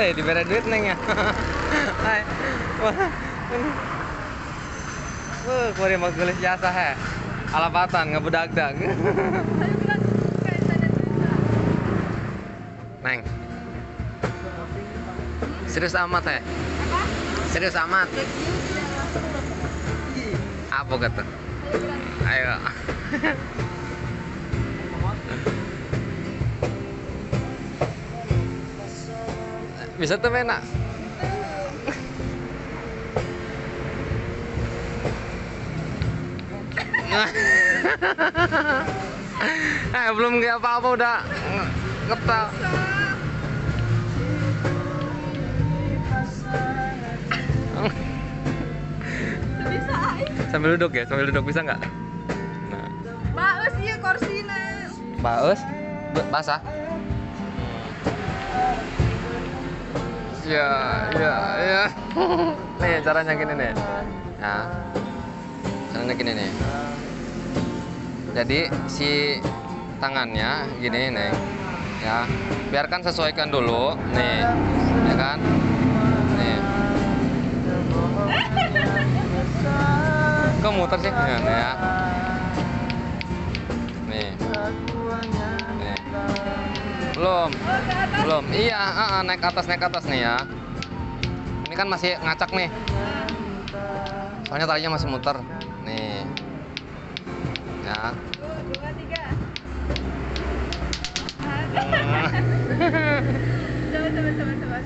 diberi duit neng ya. Hai. Wah, kemarin mau gelis jasa he. Alapatan ngebedag-dag. Neng. Serius amat he? Apa? Serius amat. Apa kata? Ayo. Bisa tuh enak. Belum kayak apa-apa udah ngetal. Bisa Sambil duduk ya, sambil duduk bisa nggak? Nah, baus iya korsina. baus, basah. Ya, ya, ya. Nih caranya gini nih. Nah, caranya gini nih. Jadi si tangannya gini nih, ya. Biarkan sesuaikan dulu, nih, ya kan? Nih. Kok muter sih? Ya, nih ya. Nih. Nih. Belum. Belum. Iya, naik atas nih ya. Ini kan masih ngacak nih. Soalnya talinya masih muter. Nih. Ya. 2, 3. Coba.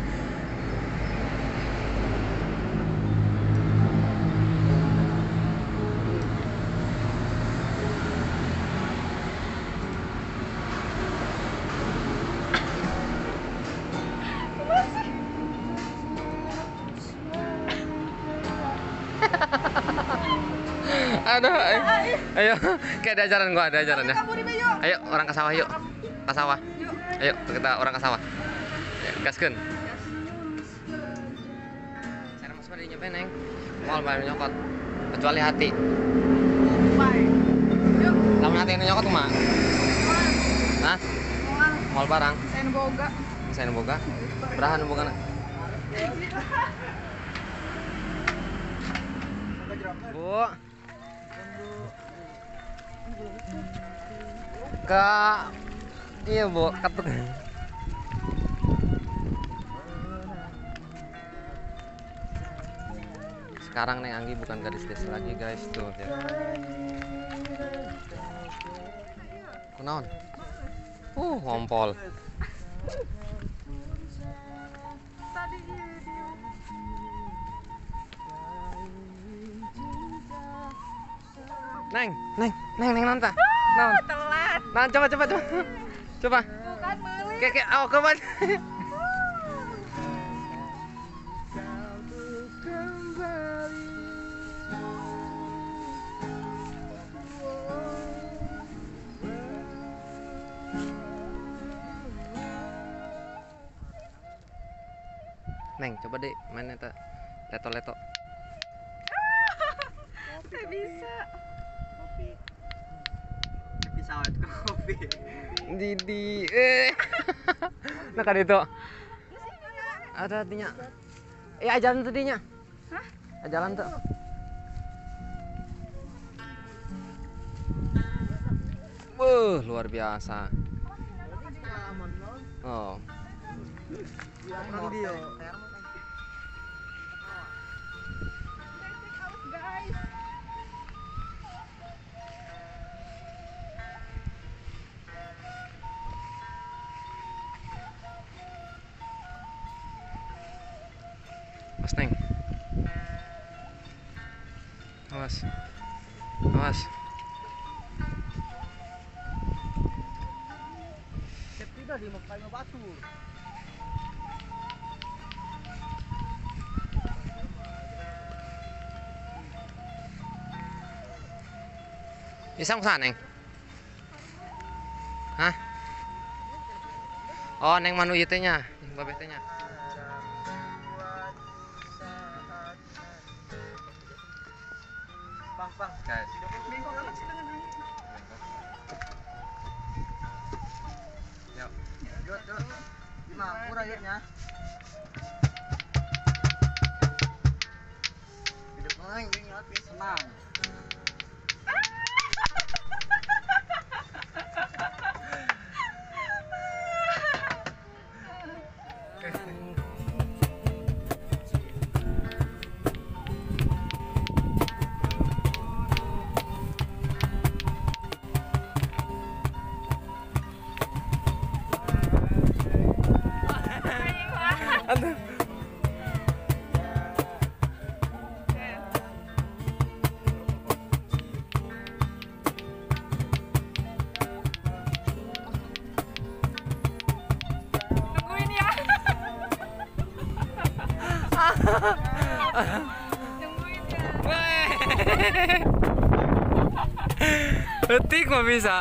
Aduh, ayo, kayak ada ajaran gua, ada ajaran ya. Yuk. Ayo orang ke sawah yuk, ke sawah. Yuk. Ayo kita orang ke sawah. Ya, gaskeun. Cara mas pada nyobain neng, mau main nyokot, kecuali hati. Bye. Yuk. Lamun hati ini nyokot mah. Hah? Mau barang? Sen boga. Saya boga. Berahan boga. Bu. Iya bu, ketut. Sekarang Neng Anggi bukan gadis desa lagi guys tuh ya. Kunaon? Ngompol. Tadi dia. Neng nanta. Naon? Telat. Nah, coba. Coba. Bukan meuli. Kayak coba. Neng, coba deh main eta leto-leto. Gak bisa. Bisa awet kopi. Didi, nah kan itu ada artinya. Ajaran tuh dinya. Hah? Ajaran tuh. Luar biasa. Oh. Guys. Mas Neng. Awas. Tidak di kayu batu. Isang saan Neng? Hah? Oh, Neng manu ieu teh nya, babeh teh nya. Bang. Guys. Bengkok amat sih dengan angin. Yuk. Yuk. Nah, murah ya. Hidup neng, ini senang. Aduh. Tungguin ya. Tungguin ya. Detik mah bisa.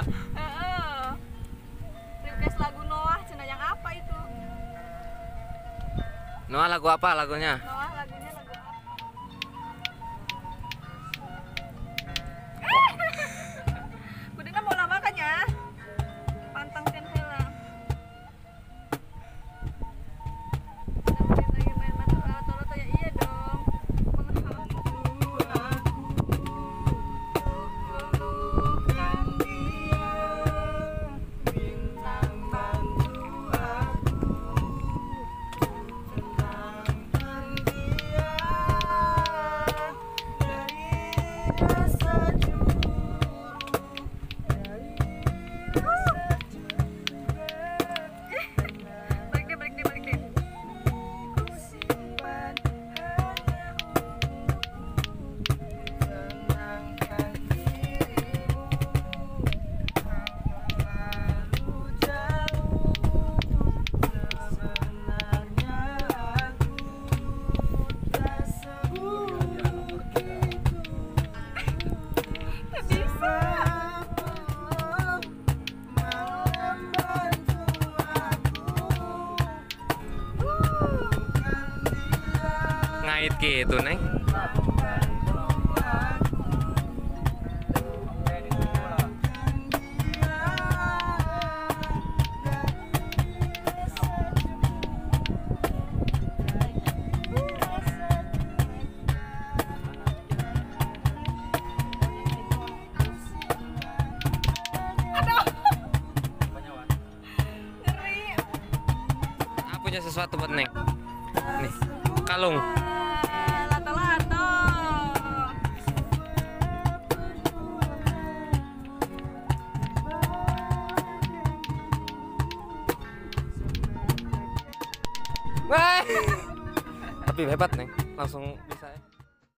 Request lagu Noah, cina yang apa itu? Noah lagu apa lagunya? Noah lagunya lagu apa? Kudina mau lama kan ya? Pantang kan hela. Lagi main mata lato-lato ya, iya dong. Menghapuskan dia, bintang bantu aku. Tenangkan dia dari rasa cemburu, dari rasa curiga. Balik deh. Ku simpan hanya untukmu, tenangkan dirimu. Lalu jauh, sebenarnya aku tak seburuk itu. Tak bisa. Mau membantu aku, bukan dia. Ngait gitu, Neng. Membantu aku, bukan dia. Ngeri. Ah, punya sesuatu buat Neng. Nih, kalung. Lato-lato. Wah. Tapi hebat, Neng. Langsung